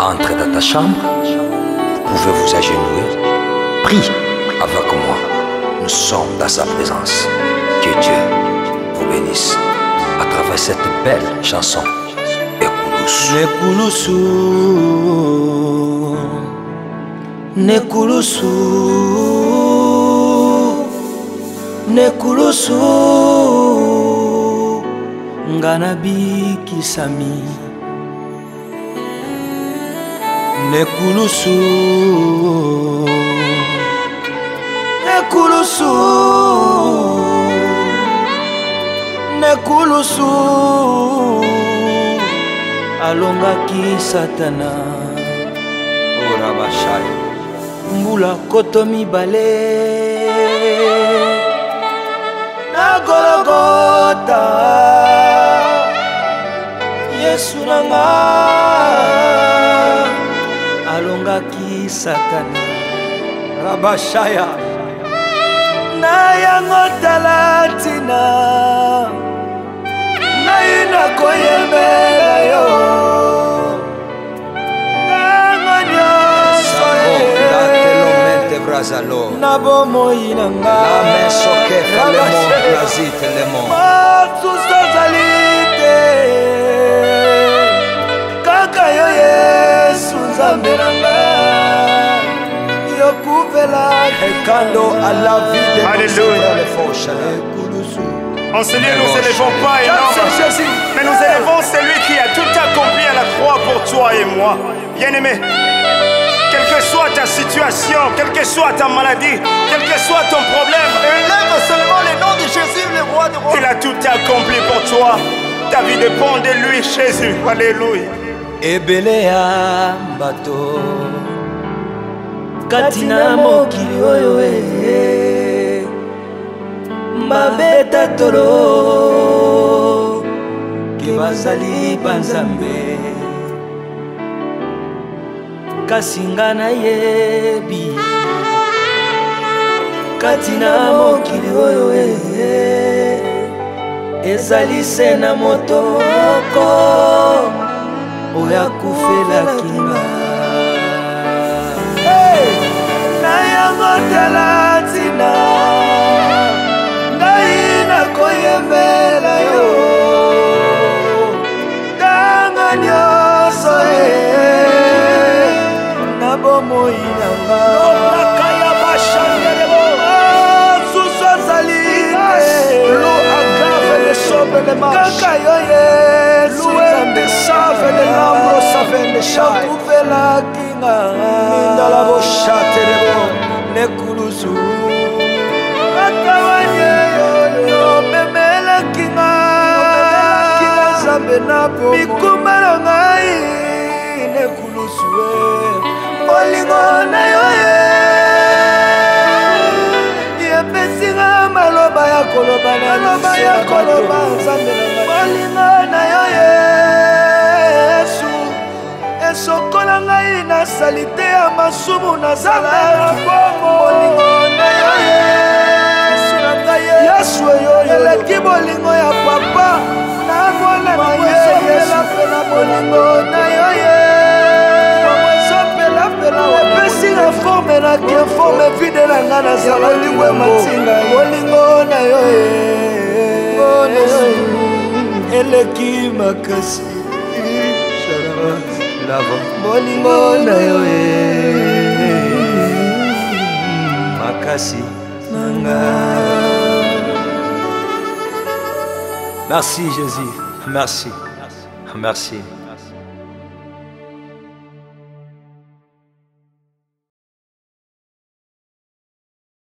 Entrez dans ta chambre, vous pouvez vous agenouiller. Prie avec moi. Nous sommes dans sa présence. Que Dieu vous bénisse à travers cette belle chanson. Nekulusu, Nekulusu, Nekulusu, Nganabi Kisami. Nekulusu, Nekulusu, Nekulusu, alongaki Satana. Orabashai mbula koto mibale na Golgota, Yesu nanga alongaki Satana. Rabashaya Na yango talatina naina koyembela yo na bomoi nanga la mesoke felemo nazite lemo matusa zalite kaka yo Yesu nzambe nanga yokuvela ekando à la vie de Alléluia. En ce lieu, nous élevons pas énorme, mais nous élevons celui qui a tout accompli à la croix pour toi et moi. Bien-aimé, quelle que soit ta situation, quelle que soit ta maladie, quel que soit ton problème, élève seulement le nom de Jésus, le roi des rois. Il a tout accompli pour toi. Ta vie dépend de lui, Jésus. Alléluia. ebelea bato katina mokili oyo mabeta tolo ke bazali banzambe kasi nga nayebi katina mokili oyo ezali se na motoko oyo akufelaki nga na yango talatina ngai nakoyembela yo tanga nyonso na bomoi nanga nakaya bashandelebo susu azali lo agave le sobe le marche kaka yo Yesu nzambe save le lambo save le shai yakufelaki nga mindala boshaterebo nekulusu atawanye yo memelaki nga nzambe na bomo mikuma na ngai nekulusu olingo na yo yepesinga maloba ya koloba maloba ya koloba nzambe na ngai olingo na yo Yesu esokola ngai na salite ya masumu nazala ya bomo olingo na yo Yesu na ngai Yesu oyo eleki bolingo ya papa na mwana na ye Yesu pena bolingo na yo epesi na forme na ke forme vide na nga nazala lingwe matinga bolingo na yo eleki makasi bolingo na yo makasi nanga. Merci Jésus, merci, merci.